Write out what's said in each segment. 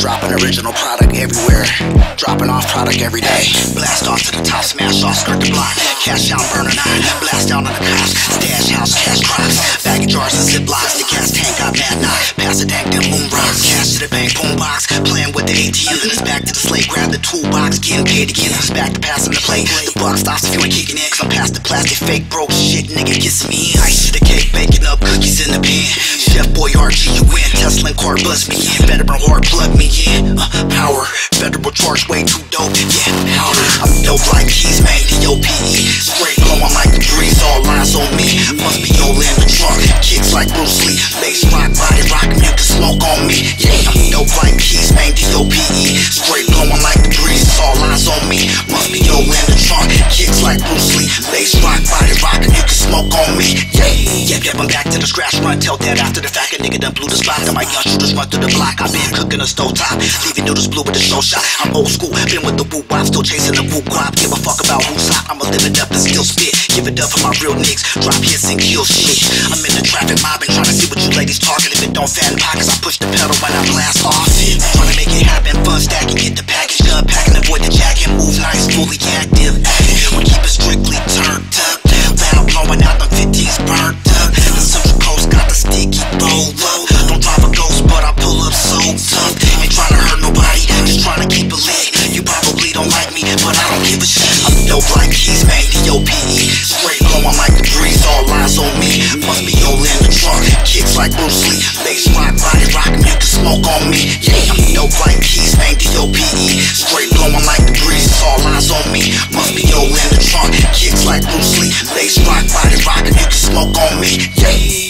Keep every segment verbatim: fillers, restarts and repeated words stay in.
Dropping original product everywhere. Dropping off product every day. Blast off to the top, smash off, skirt the block. Cash out, burn a nine. Blast down on the cops. Stash house, cash crops. Baggy jars and ziplocs. The gas tank got mad knock. Pass the tank, them moon rocks. Cash to the bank, boom box. Playing with the A T M. Then it's back to the slate. Grab the toolbox. Getting paid again. It's back to passing the plate. The buck stops if you ain't kicking in. Cause I'm past the plastic fake broke shit. Nigga kissing me in. Ice to the cake. Baking up cookies in the pan. Chef boy R G U N. Tesla and car bust me in. Better burn hard, plug me in. Uh, power. Federal charge way too dope. Yeah, powder. I'm dope like keys, man. D O P E Straight blowing like the breeze. All eyes on me. Must be all in the trunk. Kicks like Bruce Lee. Bass rock, body rock. You can smoke on me. Yeah, I'm dope like keys, man. D O P E Straight blowing like the breeze. All eyes on me. Must be all in the trunk. Kicks like Bruce Lee. Bass rock, body rock. You can smoke on me. Yeah, yeah, yeah. I'm back to the scratch run. Tell that after the fact. A nigga done blew the spot. Got my young shooters run through the block. I been cooking a stove top. Leaving noodles blue with the show shot. I'm old school. Been with the woo wop. Still chasing the woo guap. Give a fuck about who's hot. I'ma live it up and still spit. Give it up for my real niggas. Drop hits and kill shit. I'm in the traffic mob and trying to see what you ladies talking. If it don't fatten pockets, I push the pedal when I blast off it. Trying to make it happen. Fun stacking. Get the package done. Packing. Avoid the jacket. Move nice. Fully active. We keep it strictly turned up. Loud blowing out them fifteens burnt up. The Central Coast got the sticky bolo. Don't drive a ghost, but I pull up so tough. Ain't trying to hurt nobody, just trying to keep it lit. You probably don't like me, but I don't give a shit. I'm dope like keys, man. D O P E Straight blowing like the breeze. All eyes on me. Must be all in the trunk. Kicks like Bruce Lee. Bass rock, body rock. You can smoke on me. Yeah, I'm dope like keys, man. D O P E Straight blowing like the breeze. All eyes on me. Must be all in the trunk. Kicks like Bruce Lee. Bass rock, body rock. You can smoke on me. Yeah.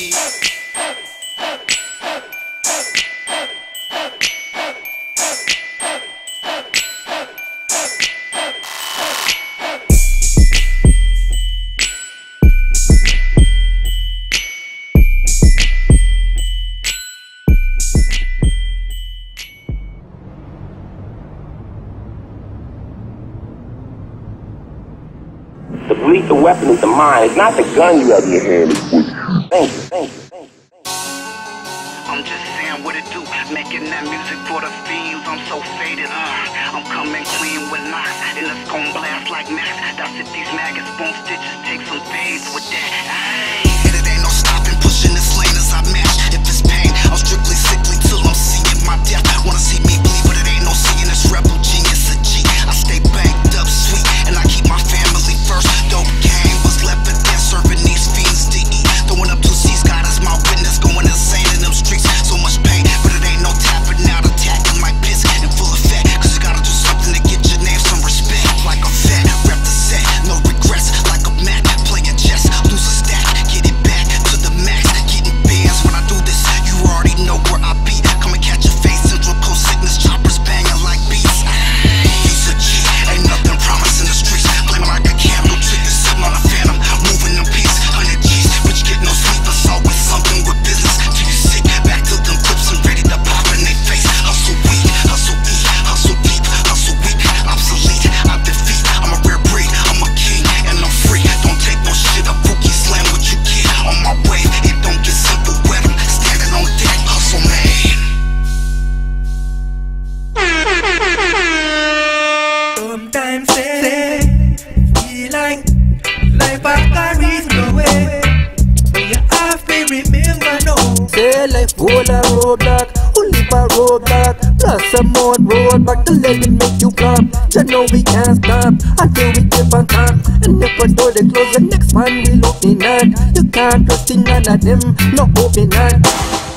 The lethal weapon is the mind. It's not the gun you have in your hand. Thank you, thank you, thank you. I'm just saying what it do. Making that music for the fiends. I'm so faded, uh. I'm coming clean with knocks. And it's gon' blast like Max. That's if these maggots won't stitches. Take some fades with that. Ay. And it ain't no stopping. Pushing this lane as I match. If it's pain, I'm strictly sickly till I'm seeing my death. Wanna see me bleed, but it ain't no seeing this rebel genius a G. I stay banked up sweet. And I keep my family first. Dope game was left for death, serving these fiends to eat. Throwing up two C's, God is my witness, going insane in them streets. So much pain, but it ain't no tapping out, attacking like piss in full effect. Cause you gotta do something to get your name some respect. Like a vet, rep the set, no regrets. Like a Mac, playing chess, lose a stack, get it back to the max. Getting bands when I do this, you already know where I be. Come and catch your face, Central Coast sickness, choppers banging like beats. Use a G, ain't nothing promised in the streets. Blaming like a candle, chicken sitting on a phantom, moving in peace. Hundred G's, bitch get no sleep, it's always something with business. Till you sick, back to them clips and ready to pop in they face. Hustle weak, hustle eat, hustle deep, hustle weak, obsolete. I defeat, I'm a rare breed, I'm a king and I'm free. Don't take no shit, a rookie slam what you get. On my wave, it don't get simple, wet 'em, standing on deck, hustle man. Sometimes say, feel like life I carries no way. But you have to remember no. Say life full of roadblock, only for roadblock. Plus some more roadblock to let it make you come. You know we can't stop until we keep on top. And if one door they close, the next one we looking at. You can't trust in none of them, no hoping at.